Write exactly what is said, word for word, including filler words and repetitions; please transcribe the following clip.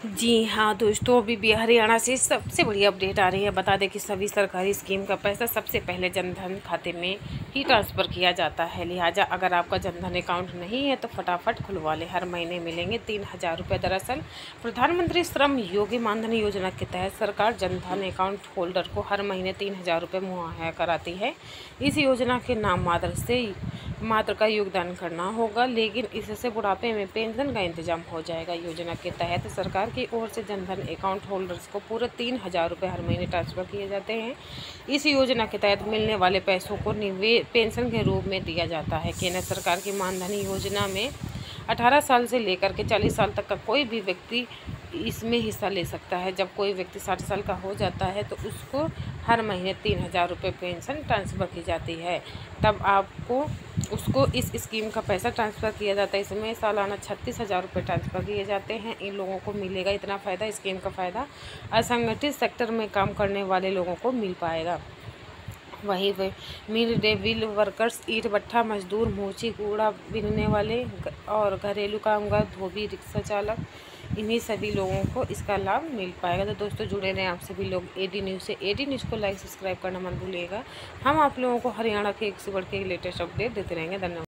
जी हाँ दोस्तों, अभी भी हरियाणा से सबसे बड़ी अपडेट आ रही है। बता दें कि सभी सरकारी स्कीम का पैसा सबसे पहले जनधन खाते में ही ट्रांसफ़र किया जाता है। लिहाजा अगर आपका जनधन अकाउंट नहीं है तो फटाफट खुलवा लें। हर महीने मिलेंगे तीन हज़ार रुपये। दरअसल प्रधानमंत्री श्रम योगी मानधन योजना के तहत सरकार जनधन अकाउंट होल्डर को हर महीने तीन हज़ार रुपये मुहैया कराती है। इस योजना के नाम मात्र से मात्र का योगदान करना होगा, लेकिन इससे बुढ़ापे में पेंशन का इंतजाम हो जाएगा। योजना के तहत सरकार की ओर से जनधन अकाउंट होल्डर्स को पूरे तीन हज़ार रुपये हर महीने ट्रांसफ़र किए जाते हैं। इस योजना के तहत मिलने वाले पैसों को निवेश पेंशन के रूप में दिया जाता है। केंद्र सरकार की मानधन योजना में अठारह साल से लेकर के चालीस साल तक का कोई भी व्यक्ति इसमें हिस्सा ले सकता है। जब कोई व्यक्ति साठ साल का हो जाता है तो उसको हर महीने तीन हज़ार रुपये पेंशन ट्रांसफ़र की जाती है। तब आपको उसको इस स्कीम का पैसा ट्रांसफ़र किया जाता है। इसमें सालाना छत्तीस हज़ार रुपये ट्रांसफ़र किए जाते हैं। इन लोगों को मिलेगा इतना फ़ायदा। स्कीम का फ़ायदा असंगठित सेक्टर में काम करने वाले लोगों को मिल पाएगा। वहीं वे मिड डे मील वर्कर्स, ईंट भट्ठा मजदूर, मोची कूड़ा बीनने वाले और घरेलू कामगार, धोबी, रिक्शा चालक, इन्हीं सभी लोगों को इसका लाभ मिल पाएगा। तो दोस्तों जुड़े रहें आप सभी लोग एडी न्यूज़ से। एडी न्यूज़ को लाइक सब्सक्राइब करना मत भूलिएगा। हम आप लोगों को हरियाणा के एक से बढ़ के लेटेस्ट अपडेट देते रहेंगे। धन्यवाद।